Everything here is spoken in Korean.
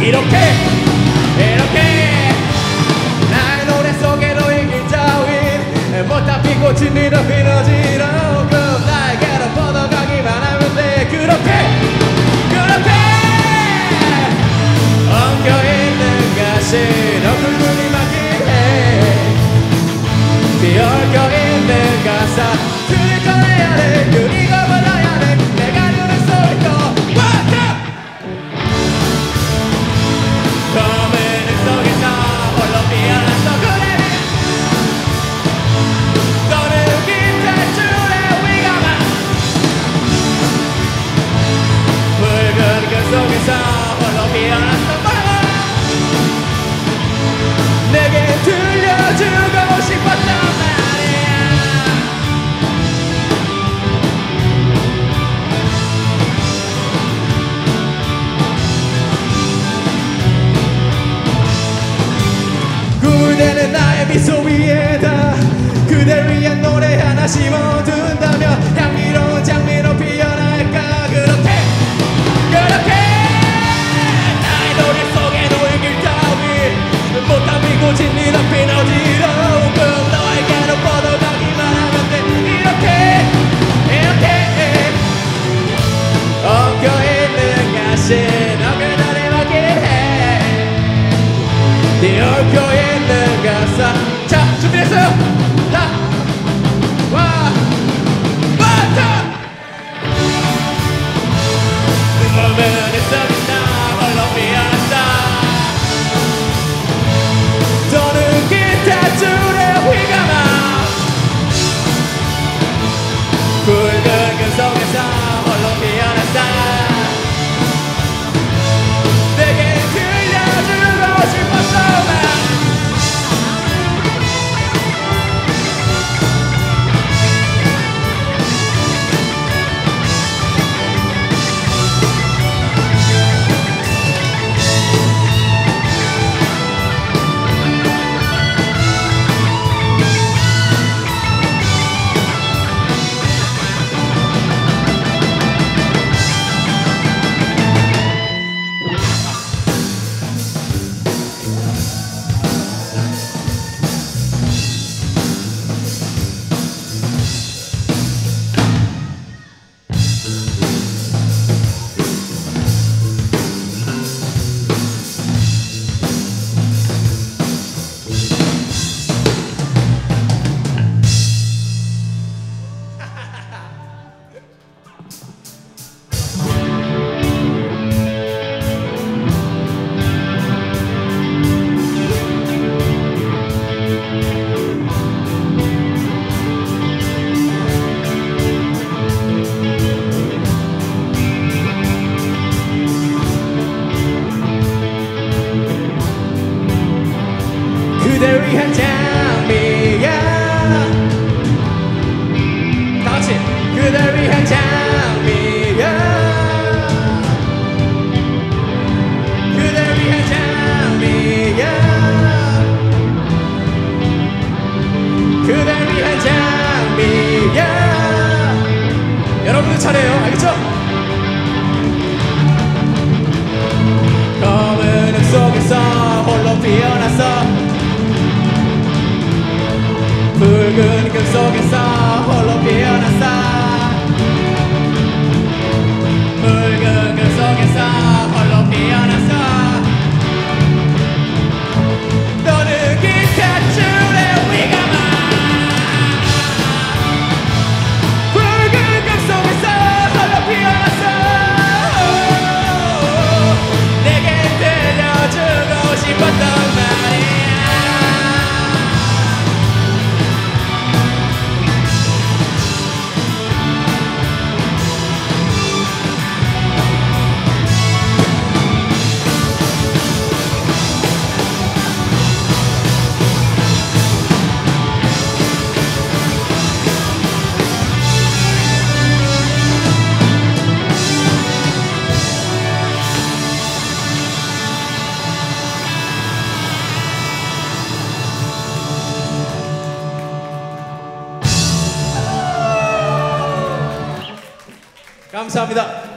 이렇게 나의 노래 속에 너의 길 따윈 못다 피고 진리로 피너지로 나에게로 뻗어가기만 하면 돼. 그렇게 엉켜있는 가시로 굵은이 막히네. 비얽혀있는 가사 들을 꺼내야 돼. 그리고 불러야 돼. 내가 누른 소리도 검은 속에서 홀로 피어났어. 그래 너는 기타줄에 위가만 붉은 그 속에서 홀로 피어났어. 내게 들려주고 싶었단 말이야. 그대는 나의 미소 위에다 그댈 위한 노래 하나 심어둔다면 향기로운 장미로 피어날까. 그렇게 나의 노래 속에 너의 길 따위 못다 피고 진리로 피너지로 너에게로 뻗어가기만 하면 돼. 이렇게 엉켜있는 가시는 그날에 맡기네. 네 얽혀있는 가사. 자 준비됐어요? 자 눈먼 속에서 홀로 피어났어. 너는 기타줄에 휘감아 붉은 그 속에서 홀로 피어났어. 내게 들려주고 싶었어. 그댈 위한 장미야. 다같이 그댈 위한 장미야. 그댈 위한 장미야. 그댈 위한 장미야. 여러분들 차례예요. 알겠죠? 검은 흙 속에서 홀로 피어났어. 붉은 금 속에서 홀로 피어났어. 붉은 금 속에서 홀로 피어났어. 너는 기타줄에 위감아 붉은 금 속에서 홀로 피어났어. 내게 들려주고 싶었던 말이야. 감사합니다.